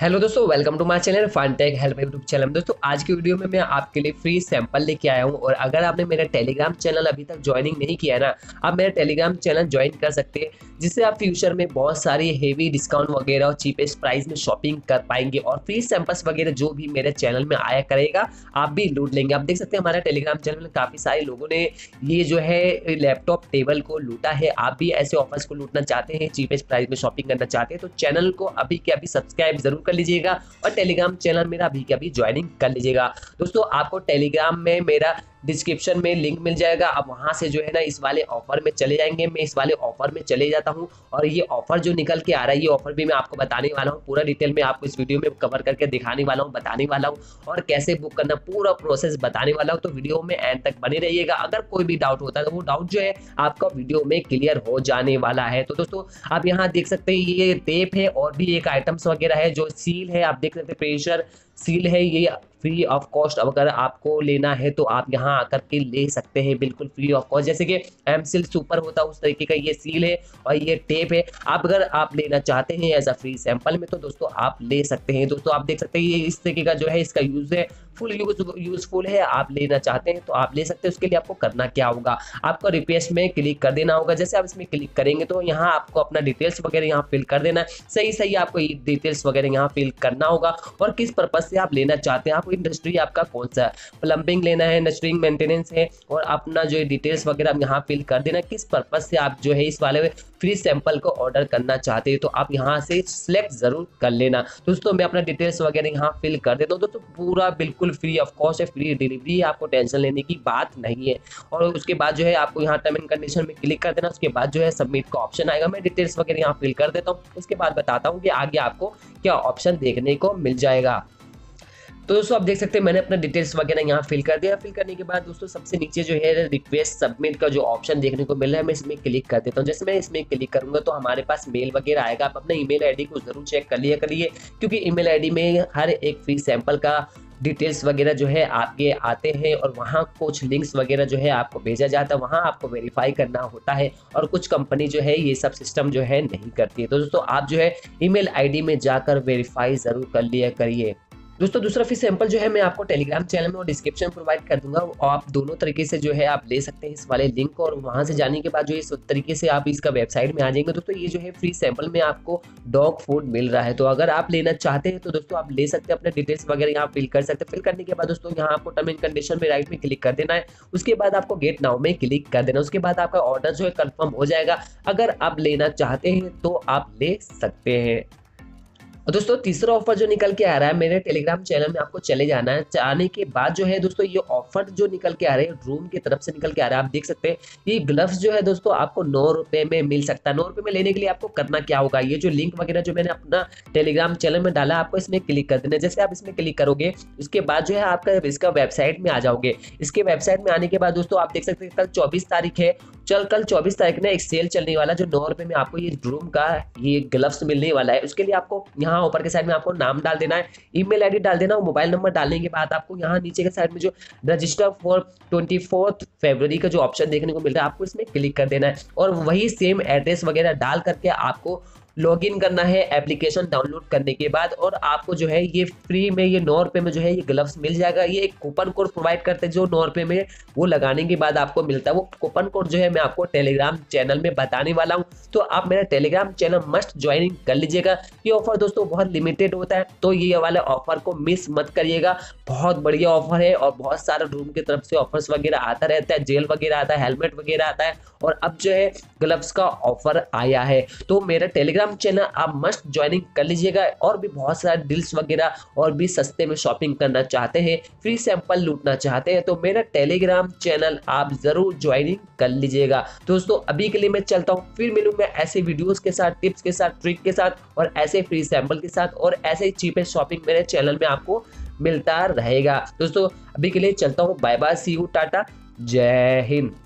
Hello दोस्तों, welcome to my channel Funtech help YouTube channel. दोस्तों आज की वीडियो में मैं आपके लिए फ्री सैंपल लेके आया हूं और अगर आपने मेरा टेलीग्राम चैनल अभी तक ज्वाइनिंग नहीं किया है ना, आप मेरा टेलीग्राम चैनल ज्वाइन कर सकते हैं, जिससे आप फ्यूचर में बहुत सारी हेवी डिस्काउंट वगैरह और चीपेस्ट प्राइस में शॉपिंग कर पाएंगे और फ्री सैंपल्स वगैरह जो भी मेरे चैनल में आया करेगा आप भी लूट लेंगे। आप देख सकते हैं हमारे टेलीग्राम चैनल में काफ़ी सारे लोगों ने ये जो है लैपटॉप टेबल को लूटा है। आप भी ऐसे ऑफर्स को लूटना चाहते हैं, चीपेस्ट प्राइस में शॉपिंग करना चाहते हैं तो चैनल को अभी के अभी सब्सक्राइब जरूर कर लीजिएगा और टेलीग्राम चैनल मेरा अभी के अभी ज्वाइनिंग कर लीजिएगा। दोस्तों आपको टेलीग्राम में मेरा डिस्क्रिप्शन में लिंक मिल जाएगा, आप वहां से जो है ना इस वाले ऑफर में चले जाएंगे। मैं इस वाले ऑफर में चले जाता हूं और ये ऑफर जो निकल के आ रहा है ये ऑफर भी मैं आपको बताने वाला हूं, पूरा डिटेल में आपको इस वीडियो में कवर करके दिखाने वाला हूं, बताने वाला हूं और कैसे बुक करना पूरा प्रोसेस बताने वाला हूं। तो वीडियो में एंड तक बने रहिएगा। अगर कोई भी डाउट होता है तो वो डाउट जो है आपका वीडियो में क्लियर हो जाने वाला है। तो दोस्तों आप यहाँ देख सकते हैं ये टेप है और भी एक आइटम्स वगैरह है, जो सील है आप देख सकते हैं, प्रेशर सील है, ये फ्री ऑफ कॉस्ट अगर आपको लेना है तो आप यहाँ आकर के ले सकते हैं बिल्कुल फ्री ऑफ कॉस्ट। जैसे कि एम सील सुपर होता है उस तरीके का ये सील है और ये टेप है। आप अगर आप लेना चाहते हैं एज अ फ्री सैंपल में तो दोस्तों आप ले सकते हैं। दोस्तों आप देख सकते हैं ये इस तरीके का जो है इसका यूज है, फुल यूजफुल है। आप लेना चाहते हैं तो आप ले सकते हैं। उसके लिए आपको करना क्या होगा, आपको रिक्वेस्ट में क्लिक कर देना होगा। जैसे आप इसमें क्लिक करेंगे तो यहाँ आपको अपना डिटेल्स वगैरह यहाँ फिल कर देना है। सही आपको ये डिटेल्स वगैरह यहाँ फिल करना होगा और किस पर्पज से आप लेना चाहते हैं, आपको इंडस्ट्री आपका कौन सा है, प्लम्बिंग लेना है, इंडस्ट्री मेंटेनेंस है और अपना जो डिटेल्स वगैरह यहाँ फिल कर देना। किस पर्पज से आप जो है इस वाले फ्री सैंपल को ऑर्डर करना चाहते हैं तो आप यहाँ से सिलेक्ट जरूर कर लेना। दोस्तों मैं अपना डिटेल्स वगैरह यहाँ फिल कर देता हूँ। दोस्तों पूरा बिल्कुल फ्री ऑफ कॉस्ट है, फ्री डिलीवरी है, आपको टेंशन लेने की बात नहीं है। और उसके बाद जो है आपको यहाँ टर्म एंड कंडीशन में क्लिक कर देना। उसके बाद जो है सबमिट का ऑप्शन आएगा, मैं डिटेल्स वगैरह यहाँ फिल कर देता हूँ। उसके बाद बताता हूँ कि आगे आपको क्या ऑप्शन देखने को मिल जाएगा। तो दोस्तों आप देख सकते हैं मैंने अपना डिटेल्स वगैरह यहाँ फिल कर दिया। फिल करने के बाद दोस्तों सबसे नीचे जो है रिक्वेस्ट सबमिट का जो ऑप्शन देखने को मिल रहा है, मैं इसमें क्लिक कर देता हूँ। जैसे मैं इसमें क्लिक करूंगा तो हमारे पास मेल वगैरह आएगा। आप अपना ईमेल आईडी को जरूर चेक कर लिया करिए, क्योंकि ईमेल आईडी में हर एक फ्री सैंपल का डिटेल्स वगैरह जो है आपके आते हैं और वहाँ कुछ लिंक्स वगैरह जो है आपको भेजा जाता है, वहाँ आपको वेरीफाई करना होता है और कुछ कंपनी जो है ये सब सिस्टम जो है नहीं करती है। तो दोस्तों आप जो है ईमेल आईडी में जाकर वेरीफाई जरूर कर लिया करिए। दोस्तों दूसरा फ्री सैंपल जो है मैं आपको टेलीग्राम चैनल में और डिस्क्रिप्शन प्रोवाइड कर दूंगा और आप दोनों तरीके से जो है आप ले सकते हैं इस वाले लिंक को। और वहां से जाने के बाद जो इस तरीके से आप इसका वेबसाइट में आ जाएंगे। दोस्तों ये जो है फ्री सैंपल में आपको डॉग फूड मिल रहा है, तो अगर आप लेना चाहते हैं तो दोस्तों आप ले सकते हैं। अपने डिटेल्स वगैरह यहाँ फिल कर सकते हैं। फिल करने के बाद दोस्तों यहाँ आपको टर्म एंड कंडीशन में राइट में क्लिक कर देना है। उसके बाद आपको गेट नाउ में क्लिक कर देना। उसके बाद आपका ऑर्डर जो है कंफर्म हो जाएगा। अगर आप लेना चाहते हैं तो आप ले सकते हैं। और दोस्तों तीसरा ऑफर जो निकल के आ रहा है, मेरे टेलीग्राम चैनल में आपको चले जाना है। आने के बाद जो है दोस्तों ये ऑफर जो निकल के आ रहे हैं रूम की तरफ से निकल के आ रहा है। आप देख सकते हैं ये ग्लव्स जो है दोस्तों आपको 9 रुपए में मिल सकता है। 9 रुपए में लेने के लिए आपको करना क्या होगा, ये जो लिंक वगैरह जो मैंने अपना टेलीग्राम चैनल में डाला आपको इसमें क्लिक कर देना। जैसे आप इसमें क्लिक करोगे उसके बाद जो है आपका इसका वेबसाइट में आ जाओगे। इसके वेबसाइट में आने के बाद दोस्तों आप देख सकते हैं कल 24 तारीख है, कल 24 तारीख में एक सेल चलने वाला जो 9 रुपए में आपको ये रूम का ये ग्लव्स मिलने वाला है। उसके लिए आपको यहाँ ऊपर के साइड में आपको नाम डाल देना है, ईमेल आईडी डाल देना और मोबाइल नंबर डालने के बाद आपको यहाँ नीचे के साइड में जो रजिस्टर फॉर 24 फरवरी का जो ऑप्शन देखने को मिल रहा है आपको इसमें क्लिक कर देना है और वही सेम एड्रेस वगैरह डाल करके आपको लॉगिन करना है एप्लीकेशन डाउनलोड करने के बाद। और आपको जो है ये फ्री में ये 9 रुपए में जो है ये ग्लव्स मिल जाएगा। ये एक कूपन कोड प्रोवाइड करते हैं जो 9 रुपए में वो लगाने के बाद आपको मिलता है। वो कूपन कोड जो है मैं आपको टेलीग्राम चैनल में बताने वाला हूँ, तो आप मेरा टेलीग्राम चैनल मस्ट ज्वाइनिंग कर लीजिएगा। ये ऑफर दोस्तों बहुत लिमिटेड होता है, तो ये वाले ऑफर को मिस मत करिएगा। बहुत बढ़िया ऑफर है और बहुत सारे रूम की तरफ से ऑफर्स वगैरह आता रहता है, जेल वगैरह आता है, हेलमेट वगैरह आता है और अब जो है ग्लव्स का ऑफर आया है। तो मेरा टेलीग्राम चैनल आप मस्ट ज्वाइनिंग कर लीजिएगा। और भी बहुत सारे डील्स वगैरह और भी सस्ते में शॉपिंग करना चाहते हैं, फ्री सैंपल लूटना चाहते हैं तो मेरा टेलीग्राम चैनल आप जरूर ज्वाइनिंग कर लीजिएगा। दोस्तों अभी के लिए मैं चलता हूँ, फिर मिलूंगा ऐसे वीडियोस के साथ, टिप्स के साथ, ट्रिक के साथ और ऐसे फ्री सैंपल के साथ और ऐसे चीपेस्ट शॉपिंग मेरे चैनल में आपको मिलता रहेगा। दोस्तों अभी के लिए चलता हूँ, bye bye, see you, tata, जय हिंद।